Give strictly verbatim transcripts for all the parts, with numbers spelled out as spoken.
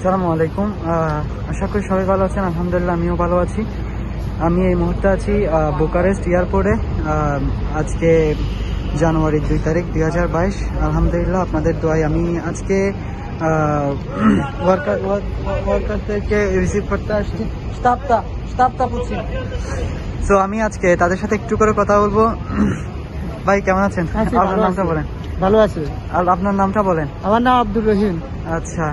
আসসালামু আলাইকুম। আশা করি সবাই ভালো আছেন। আলহামদুলিল্লাহ আমিও ভালো আছি। আমি এই মুহূর্তে আছি বুকারেস্ট এয়ারপোর্টে। আজকে জানুয়ারির দুই তারিখ দুই হাজার বাইশ। আলহামদুলিল্লাহ আপনাদের দোয়ায় আমি আজকে ওয়ার্কার ওয়ার্কারদেরকে রিসিভ করতে আসছি। স্টাফটা স্টাফটা বুঝছি। সো আমি আজকে তাদের সাথে একটু করে কথা বলবো। ভাই কেমন আছেন? আপনার নামটা বলেন। ভালো আছে। আর আপনার নামটা বলেন। আমার নাম আব্দুর রহিম। আচ্ছা,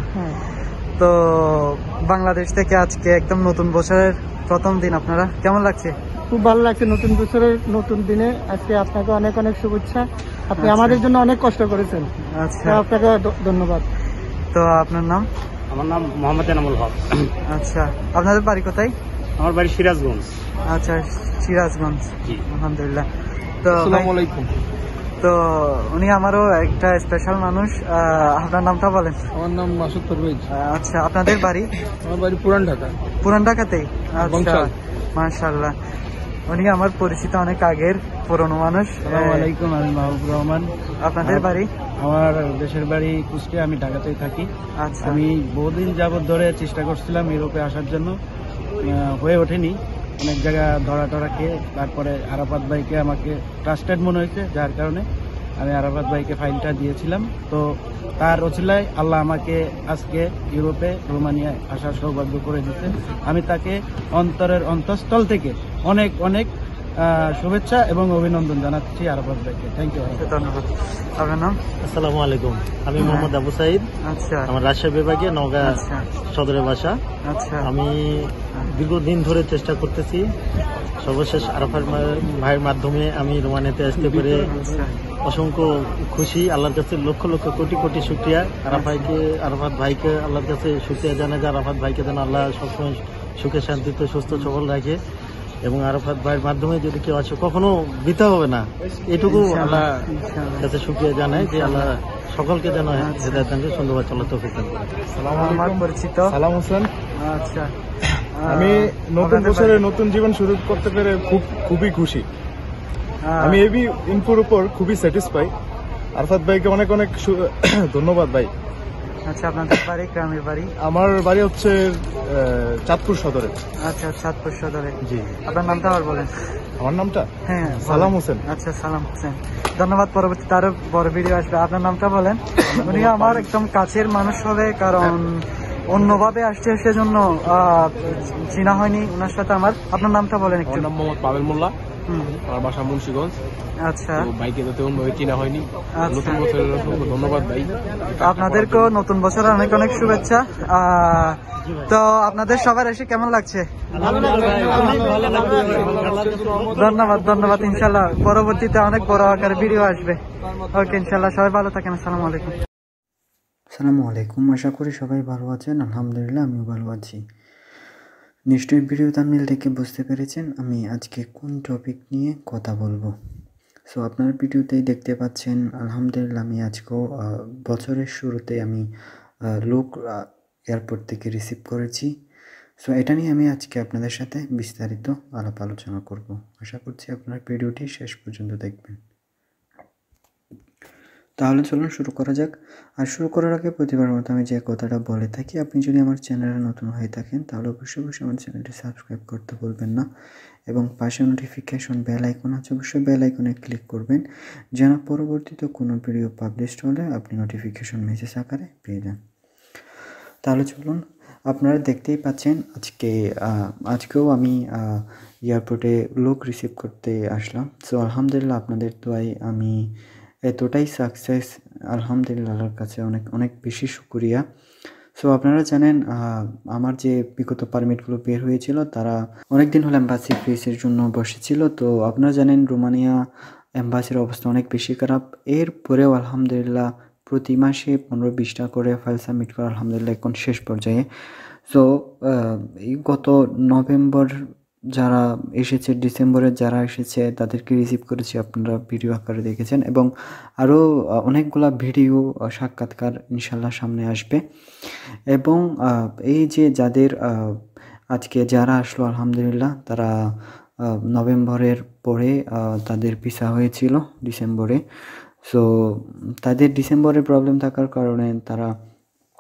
তো বাংলাদেশ থেকে আজকে একদম নতুন বছরের প্রথম দিন, আপনারা কেমন লাগছে? খুব ভালো লাগছে। নতুন বছরের নতুন দিনে আজকে আপনাকে অনেক অনেক শুভেচ্ছা। আপনি আমাদের জন্য অনেক কষ্ট করেছেন। আচ্ছা, আপনাকে ধন্যবাদ। তো আপনার নাম? আমার নাম মোহাম্মদ এনামুল হক। আচ্ছা, আপনাদের বাড়ি কোথায়? আমার বাড়ি সিরাজগঞ্জ। আচ্ছা, সিরাজগঞ্জ। আলহামদুলিল্লাহ। তো আসসালামু আলাইকুম। তো উনি আমারও একটা স্পেশাল মানুষ। আপনার নামটা বলেন। আমার নাম মাসুদ পারভেজ। আচ্ছা, আপনাদের বাড়ি? আমার বাড়ি পুরান ঢাকা। পুরান ঢাকাতেই? আচ্ছা, মাশাআল্লাহ। উনি আমার পরিচিত অনেক আগের পুরনো মানুষ। আসসালামু আলাইকুম, আমি মাহবুবুর রহমান। আপনাদের বাড়ি? আমার দেশের বাড়ি কুষ্টিয়া, আমি ঢাকাতেই থাকি। আচ্ছা, আমি বহুদিন যাবত ধরে চেষ্টা করছিলাম ইউরোপে আসার জন্য, হয়ে ওঠেনি। অনেক জায়গা ধরা টরা খেয়ে তারপরে আরাফাত ভাইকে আমাকে ট্রাস্টেড মনে হয়েছে, যার কারণে আমি আরাফাত ভাইকে ফাইলটা দিয়েছিলাম। তো তার ওসিলায় আল্লাহ আমাকে আজকে ইউরোপে রোমানিয়ায় আসার সৌভাগ্য করে দিতে, আমি তাকে অন্তরের অন্তঃস্থল থেকে অনেক অনেক শুভেচ্ছা এবং অভিনন্দন জানাচ্ছি আরাফাত ভাইকে। Thank you. ধন্যবাদ। আপনার নাম? আসসালামু আলাইকুম, আমি মোহাম্মদ আবু সাইদ। আচ্ছা, আমার রাজশাহী বিভাগে নওগাঁ সদরের বাসা। আচ্ছা, আমি দীর্ঘদিন ধরে চেষ্টা করতেছি, সর্বশেষ আরাফাত ভাইয়ের মাধ্যমে আমি রোমানিয়াতে আসতে পেরে অসংখ্য খুশি। আল্লাহর কাছে লক্ষ লক্ষ কোটি কোটি শুকরিয়া। আরাফাতকে আরাফাত ভাইকে আল্লাহর কাছে শুকরিয়া জানাই যে আরাফাত ভাইকে যেন আল্লাহ সবসময় সুখে শান্তিতে সুস্থ সবল রাখে, এবং আরাফাত ভাইয়ের মাধ্যমে যদি কেউ আসে কখনো বৃথা হবে না, এটুকু আল্লাহ কাছে শুকরিয়া জানাই যে আল্লাহ সকলকে যেন হেদায়েত দান করে সুন্দরভাবে চলাতে হবে। আমার পরিচিত সালাম হোসেন। আচ্ছা, আমি নতুন বছরে নতুন জীবন শুরু করতে পেরে খুব খুবই খুশি। আমি এবি ইনফোর উপর খুবই স্যাটিসফাই। আরাফাত ভাইকে অনেক অনেক ধন্যবাদ ভাই। আচ্ছা, আপনাদের বাড়ি? গ্রামের বাড়ি? আমার বাড়ি হচ্ছে চাঁদপুর সদরে। আচ্ছা, চাঁদপুর সদরে। জি। আপনার নামটা আবার বলেন। আমার নামটা? হ্যাঁ, সালাম হোসেন। আচ্ছা, সালাম হোসেন। ধন্যবাদ। পরবর্তীতে আরো বড় ভিডিও আসবে। আপনার নামটা বলেন। উনি আমার একদম কাছের মানুষ হবে, কারণ অন্যভাবে আসছে সেজন্য চিনা হয়নি ওনার সাথে আমার। আপনার নামটা বলেন একটু। আমার নাম মোহাম্মদ পাবেল মোল্লা। আমার বাসা মুন্সিগঞ্জ। আচ্ছা, ভাইকে যাতে অন্যভাবে চিনা হয়নি। নতুন বছরের অসংখ্য ধন্যবাদ ভাই। আপনাদেরকেও নতুন বছরের অনেক অনেক শুভেচ্ছা। তো আপনাদের সবার এসে কেমন লাগছে? ধন্যবাদ, ধন্যবাদ। ইনশাল্লাহ পরবর্তীতে অনেক বড় আকারে ভিডিও আসবে। ওকে, ইনশাল্লাহ সবাই ভালো থাকেন। আসসালামু আলাইকুম। আসসালামু আলাইকুম। আশা করি সবাই ভালো আছেন। আলহামদুলিল্লাহ আমিও ভালো আছি। নিশ্চয়ই ভিডিও থাম্বনেল থেকে বুঝতে পেরেছেন আমি আজকে কোন টপিক নিয়ে কথা বলবো। সো আপনার ভিডিওতেই দেখতে পাচ্ছেন আলহামদুলিল্লাহ আমি আজকেও বছরের শুরুতে আমি লোক এয়ারপোর্ট থেকে রিসিভ করেছি। সো এটা নিয়ে আমি আজকে আপনাদের সাথে বিস্তারিত আলাপ আলোচনা করব। আশা করছি আপনার ভিডিওটি শেষ পর্যন্ত দেখবেন। তাহলে চলুন শুরু করা যাক। আর শুরু করার আগে প্রতিবার মতো আমি যে কথাটা বলে থাকি, আপনি যদি আমার চ্যানেলে নতুন হয়ে থাকেন তাহলে অবশ্যই অবশ্যই আমার চ্যানেলটি সাবস্ক্রাইব করতে ভুলবেন না, এবং পাশে নোটিফিকেশন বেল আইকন আছে, অবশ্যই বেল আইকনে ক্লিক করবেন যেন পরবর্তীতে কোনো ভিডিও পাবলিশ হলে আপনি নোটিফিকেশন মেসেজ আকারে পেয়ে যান। তাহলে চলুন, আপনারা দেখতেই পাচ্ছেন আজকে আজকেও আমি এয়ারপোর্টে লোক রিসিভ করতে আসলাম। সো আলহামদুলিল্লাহ আপনাদের দোয়ায় আমি এতটাই সাকসেস, আলহামদুলিল্লাহ আল্লাহর কাছে অনেক অনেক বেশি শুকরিয়া। সো আপনারা জানেন আমার যে বিগত পারমিটগুলো বের হয়েছিল তারা অনেক দিন হলো এম্বাসি ফিসের জন্য বসেছিল। তো আপনারা জানেন রোমানিয়া এম্বাসির অবস্থা অনেক বেশি খারাপ। এরপরেও আলহামদুলিল্লাহ প্রতি মাসে পনেরো বিশটা করে ফাইল সাবমিট করা আলহামদুলিল্লাহ এখন শেষ পর্যায়ে। সো এই গত নভেম্বর যারা এসেছে, ডিসেম্বরে যারা এসেছে তাদেরকে রিসিভ করেছি, আপনারা ভিডিও আকারে দেখেছেন, এবং আরও অনেকগুলা ভিডিও সাক্ষাৎকার ইনশাল্লাহ সামনে আসবে। এবং এই যে যাদের আজকে যারা আসলো আলহামদুলিল্লাহ তারা নভেম্বরের পরে তাদের ভিসা হয়েছিল ডিসেম্বরে। সো তাদের ডিসেম্বরে প্রবলেম থাকার কারণে তারা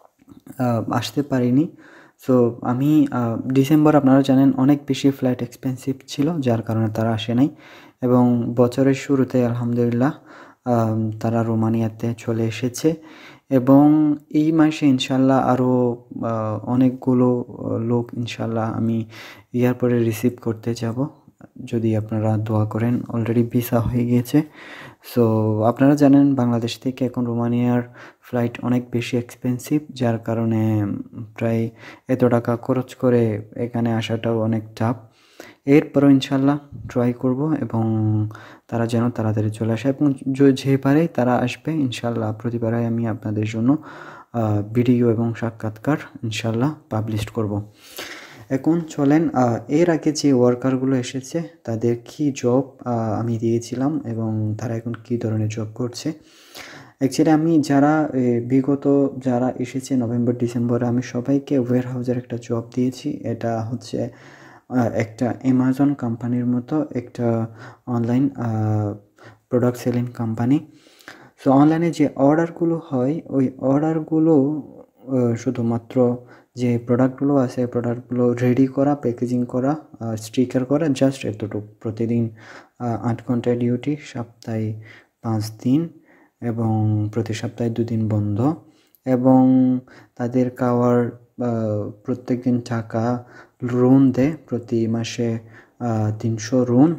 আসতে পারিনি। সো আমি ডিসেম্বর আপনারা জানেন অনেক বেশি ফ্লাইট এক্সপেন্সিভ ছিল, যার কারণে তারা আসে নাই। এবং বছরের শুরুতে আলহামদুলিল্লাহ তারা রোমানিয়াতে চলে এসেছে এবং এই মাসে ইনশাল্লাহ আরও অনেকগুলো লোক ইনশাল্লাহ আমি এয়ারপোর্টে রিসিভ করতে যাব, যদি আপনারা দোয়া করেন। অলরেডি ভিসা হয়ে গিয়েছে। সো আপনারা জানেন বাংলাদেশ থেকে এখন রোমানিয়ার ফ্লাইট অনেক বেশি এক্সপেন্সিভ, যার কারণে প্রায় এত টাকা খরচ করে এখানে আসাটাও অনেক টাফ। এরপরও ইনশাল্লাহ ট্রাই করব এবং তারা যেন তাড়াতাড়ি চলে আসে এবং যে পারে তারা আসবে ইনশাল্লাহ। প্রতিবারে আমি আপনাদের জন্য ভিডিও এবং সাক্ষাৎকার ইনশাল্লাহ পাবলিশ করব। এখন চলেন, এর আগে যে ওয়ার্কারগুলো এসেছে তাদের কি জব আমি দিয়েছিলাম এবং তারা এখন কি ধরনের জব করছে। অ্যাকচুয়ালি আমি যারা বিগত যারা এসেছে নভেম্বর ডিসেম্বরে আমি সবাইকে ওয়্যার হাউসের একটা জব দিয়েছি। এটা হচ্ছে একটা অ্যামাজন কোম্পানির মতো একটা online product selling company. So অনলাইনে যে অর্ডারগুলো হয় ওই অর্ডারগুলো শুধুমাত্র যে প্রোডাক্টগুলো আছে প্রোডাক্টগুলো রেডি করা, প্যাকেজিং করা, স্টিকার করা, জাস্ট এতটুকু। প্রতিদিন আট ঘন্টা ডিউটি, সপ্তাহে পাঁচ দিন এবং প্রতি সপ্তাহে দুদিন বন্ধ। এবং তাদের খাওয়ার প্রত্যেক দিন টাকা রুন দেয়, প্রতি মাসে তিনশো রুন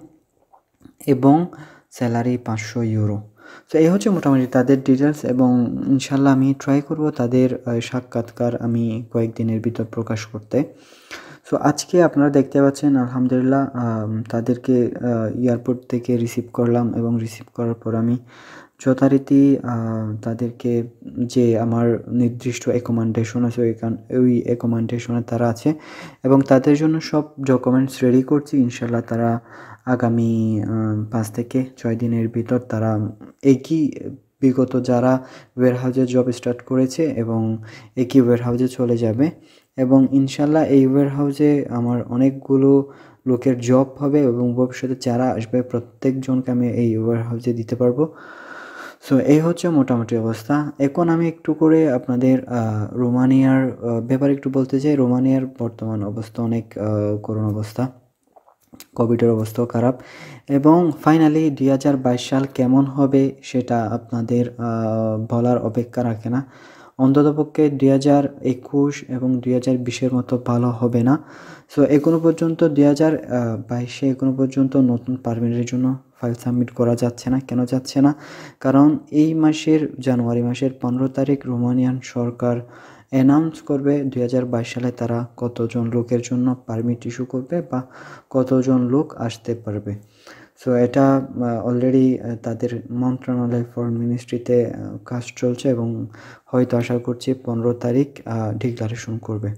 এবং স্যালারি পাঁচশো ইউরো। সো এই হচ্ছে মোটামুটি তাদের ডিটেলস এবং ইনশাল্লাহ আমি ট্রাই করব তাদের সাক্ষাৎকার আমি কয়েকদিনের ভিতর প্রকাশ করতে। সো আজকে আপনারা দেখতে পাচ্ছেন আলহামদুলিল্লাহ তাদেরকে এয়ারপোর্ট থেকে রিসিভ করলাম এবং রিসিভ করার পর আমি যথারীতি তাদেরকে যে আমার নির্দিষ্ট অ্যাকোমোডেশন আছে ওইখান ওই অ্যাকোমোডেশনে তারা আছে এবং তাদের জন্য সব ডকুমেন্টস রেডি করছি। ইনশাল্লাহ তারা আগামী পাঁচ থেকে ছয় দিনের ভিতর তারা একই বিগত যারা ওয়্যার হাউসে জব স্টার্ট করেছে এবং একই ওয়্যার হাউসে চলে যাবে এবং ইনশাল্লাহ এই ওয়্যার হাউসে আমার অনেকগুলো লোকের জব হবে এবং ভবিষ্যতে যারা আসবে প্রত্যেকজনকে আমি এই ওয়্যার হাউসে দিতে পারবো। সো এই হচ্ছে মোটামুটি অবস্থা। এখন আমি একটু করে আপনাদের রোমানিয়ার ব্যাপারে একটু বলতে চাই। রোমানিয়ার বর্তমান অবস্থা অনেক করুণ অবস্থা, কোভিডের অবস্থাও খারাপ এবং ফাইনালি দুই হাজার বাইশ সাল কেমন হবে সেটা আপনাদের বলার অপেক্ষা রাখে না। অন্ততপক্ষে দুই হাজার একুশ এবং দুই হাজার বিশের মতো ভালো হবে না। সো এখনো পর্যন্ত দুই হাজার বাইশে এখনো পর্যন্ত নতুন পারমিটের জন্য ফাইল সাবমিট করা যাচ্ছে না। কেন যাচ্ছে না? কারণ এই মাসের জানুয়ারি মাসের পনেরো তারিখ রোমানিয়ান সরকার অ্যানাউন্স করবে দুই হাজার বাইশ সালে তারা কতজন লোকের জন্য পারমিট ইস্যু করবে বা কতজন লোক আসতে পারবে। সো এটা অলরেডি তাদের মন্ত্রণালয় ফরেন মিনিস্ট্রিতে কাজ চলছে এবং হয়তো আশা করছি পনেরো তারিখ ডিক্লারেশন করবে।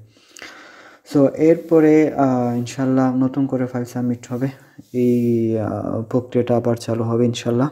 সো এরপরে ইনশাল্লাহ নতুন করে ফাইল সাবমিট হবে, এই প্রক্রিয়াটা আবার চালু হবে ইনশাল্লাহ।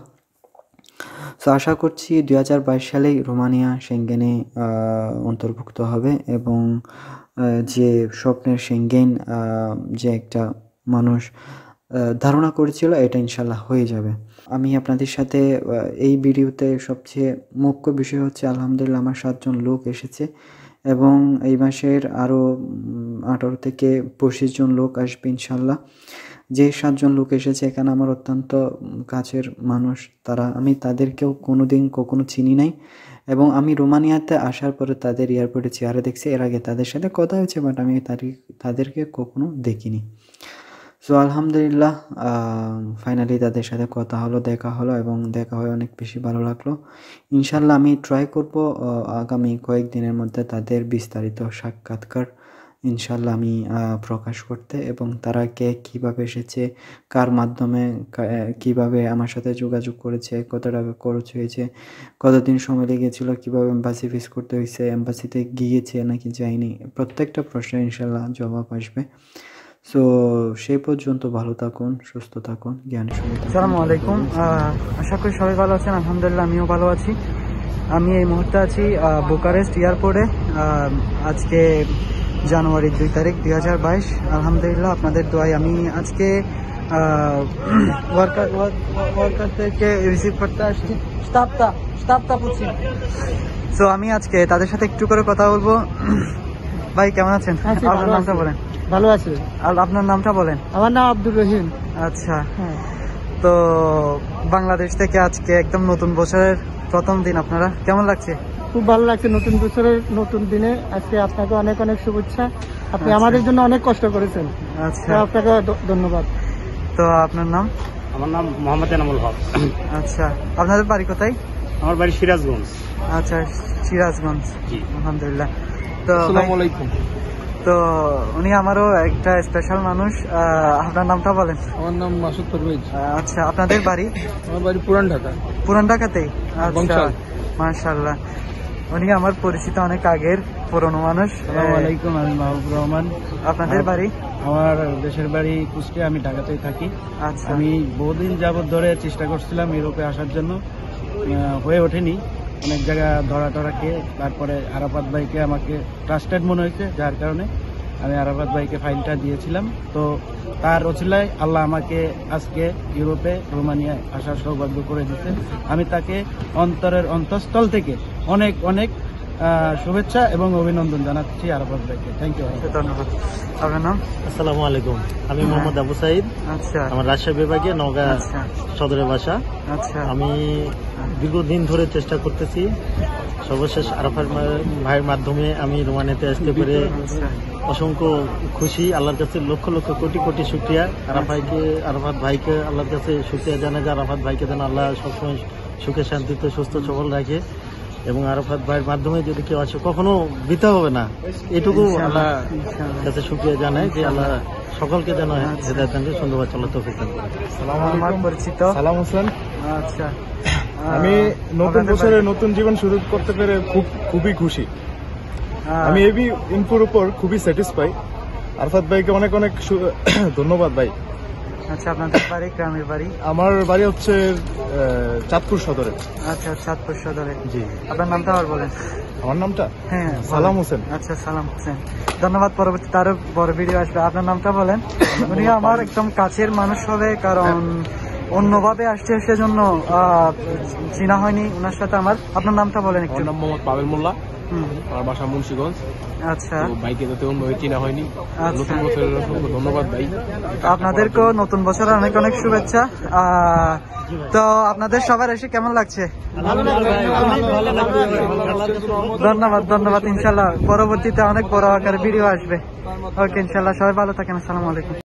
সো আশা করছি দুই হাজার বাইশ সালেই রোমানিয়া সেঙ্গেনে অন্তর্ভুক্ত হবে এবং যে স্বপ্নের সেঙ্গেন যে একটা মানুষ ধারণা করেছিল এটা ইনশাল্লাহ হয়ে যাবে। আমি আপনাদের সাথে এই ভিডিওতে সবচেয়ে মুখ্য বিষয় হচ্ছে আলহামদুলিল্লাহ আমার সাতজন লোক এসেছে এবং এই মাসের আরও আঠারো থেকে পঁচিশ জন লোক আসবে ইনশাল্লাহ। যে সাতজন লোক এসেছে এখানে আমার অত্যন্ত কাছের মানুষ, তারা আমি তাদেরকেও কোনো দিন কখনো চিনি নাই এবং আমি রোমানিয়াতে আসার পরে তাদের এয়ারপোর্টে চেয়ারে দেখছি। এর আগে তাদের সাথে কথা হয়েছে বাট আমি তাদেরকে কখনো দেখিনি। সো আলহামদুলিল্লাহ ফাইনালি তাদের সাথে কথা হলো, দেখা হলো এবং দেখা হয়ে অনেক বেশি ভালো লাগলো। ইনশাল্লাহ আমি ট্রাই করব আগামী কয়েকদিনের মধ্যে তাদের বিস্তারিত সাক্ষাৎকার ইনশাল্লাহ আমি প্রকাশ করতে এবং তারা কে কীভাবে এসেছে, কার মাধ্যমে কিভাবে আমার সাথে যোগাযোগ করেছে, কত টাকা খরচ হয়েছে, কতদিন সময় লেগেছিলো, কীভাবে এম্বাসি ফেস করতে হয়েছে, এম্বাসিতে গিয়েছে নাকি যায়নি, প্রত্যেকটা প্রশ্নের ইনশাল্লাহ জবাব আসবে। সো সেই পর্যন্ত ভালো থাকুন, সুস্থ থাকুন, জ্ঞানী শুনে থাকুন। আসসালামু আলাইকুম, আশা করি সবাই ভালো আছেন। আলহামদুলিল্লাহ আমিও ভালো আছি। আমি এই মুহূর্তে আছি বুকারেস্ট এয়ারপোর্টে। আজকে জানুয়ারির দুই তারিখ দুই হাজার বাইশ। আলহামদুলিল্লাহ আপনাদের দোয়ায় আমি আজকে ওয়ার্কার ওয়ার্কার থেকে রিসিভ করতে আসছি। স্টাফটা স্টাফটা বুঝছি তো আমি আজকে তাদের সাথে একটু করে কথা বলবো। ভাই কেমন আছেন? আপনার নামটা বলেন। ভালো আছে। আর আপনার নামটা বলেন। আমার নাম আব্দুর রহিম। আচ্ছা, তো বাংলাদেশ থেকে আজকে একদম নতুন বছরের প্রথম দিন, আপনারা কেমন লাগছে? খুব ভালো লাগছে নতুন বছরের নতুন দিনে। আজকে আপনাকে অনেক অনেক শুভেচ্ছা। আপনি আমাদের জন্য অনেক কষ্ট করেছেন। আচ্ছা, আপনাকে ধন্যবাদ। তো আপনার নাম? আমার নাম মোহাম্মদ এনামুল হক। আচ্ছা, আপনাদের বাড়ি কোথায়? আমার বাড়ি সিরাজগঞ্জ। আচ্ছা, সিরাজগঞ্জ। আলহামদুলিল্লাহ। তো আসসালামু আলাইকুম। তো উনি আমারও একটা স্পেশাল মানুষ। আপনার নামটা বলেন। আমার নাম মাসুদ পারভেজ। আচ্ছা, আপনাদের বাড়ি? আমার বাড়ি পুরান ঢাকা। পুরান ঢাকাতেই? আচ্ছা, মাশাআল্লাহ। উনি আমার পরিচিত অনেক আগের পুরনো মানুষ। আসসালামু আলাইকুম, আমি মাহবুব রহমান। আপনাদের বাড়ি? আমার দেশের বাড়ি কুষ্টিয়া, আমি ঢাকাতেই থাকি। আচ্ছা, আমি বহুদিন যাবত ধরে চেষ্টা করছিলাম ইউরোপে আসার জন্য, হয়ে ওঠেনি। অনেক জায়গা ধরা টরা খেয়ে তারপরে আরাফাত ভাইকে আমাকে ট্রাস্টেড মনে হয়েছে, যার কারণে আমি আরাফাত ভাইকে ফাইলটা দিয়েছিলাম। তো তার ওসিলায় আল্লাহ আমাকে আজকে ইউরোপে রোমানিয়ায় আসার সৌভাগ্য করে দিচ্ছেন। আমি তাকে অন্তরের অন্তঃস্থল থেকে অনেক অনেক শুভেচ্ছা এবং অভিনন্দন জানাচ্ছি আরাফাত ভাইকে। Thank you. ধন্যবাদ। আপনার নাম? আসসালামু আলাইকুম, আমি মোহাম্মদ আবু সাইদ। আচ্ছা, আমার রাজশাহী বিভাগে নওগাঁ আচ্ছা সদরের বাসা। আচ্ছা, আমি দীর্ঘদিন ধরে চেষ্টা করতেছি, সর্বশেষ আরাফাত ভাইয়ের মাধ্যমে আমি রোমানিয়াতে আসতে পেরে আচ্ছা, অসংখ্য খুশি। আল্লাহর কাছে লক্ষ লক্ষ কোটি কোটি শুকরিয়া। আরাফাত ভাইকে আরাফাত ভাইকে আল্লাহর কাছে শুকরিয়া জানাই যে আরাফাত ভাইকে যেন আল্লাহ সবসময় সুখে শান্তিতে সুস্থ সবল রাখে, এবং আরাফাত ভাইয়ের মাধ্যমে যদি কেউ আসে কখনো বৃথা হবে না, এটুকু আল্লাহ কাছে শুকরিয়া জানাই যে আল্লাহ সকলকে যেন হেদায়েত দান করে সুন্দরভাবে চলাতে হবে। আমার পরিচিত সালাম হোসেন। আচ্ছা, আমি নতুন বছরে নতুন জীবন শুরু করতে পেরে খুব খুবই খুশি। আমি এবি ইনফোর উপর খুবই স্যাটিসফাই। আরাফাত ভাইকে অনেক অনেক ধন্যবাদ ভাই। আচ্ছা, আপনাদের বাড়ি? গ্রামের বাড়ি? আমার বাড়ি হচ্ছে চাঁদপুর সদরে। আচ্ছা, চাঁদপুর সদরে। জি। আপনার নামটা আবার বলেন। আমার নামটা হ্যাঁ, সালাম হোসেন। আচ্ছা, সালাম হোসেন। ধন্যবাদ। পরবর্তীতে আরো বড় ভিডিও আসবে। আপনার নামটা বলেন। উনি আমার একদম কাছের মানুষ হবে, কারণ অন্যভাবে আসছে সেজন্য চিনা হয়নি ওনার সাথে আমার। আপনার নামটা বলেন একটু। আমার নাম মোহাম্মদ পাবেল মোল্লা। হুম, আমার বাসা মুন্সিগঞ্জ। আচ্ছা, বাইকে যাতে অন্যভাবে চিনা হয়নি। আচ্ছা। নতুন বছরের অসংখ্য ধন্যবাদ ভাই। আপনাদেরকেও নতুন বছরের অনেক অনেক শুভেচ্ছা। আহ, তো আপনাদের সবার এসে কেমন লাগছে? ধন্যবাদ, ধন্যবাদ। ইনশাল্লাহ পরবর্তীতে অনেক বড় আকারে ভিডিও আসবে। ওকে, ইনশাল্লাহ সবাই ভালো থাকেন। আসসালামু আলাইকুম।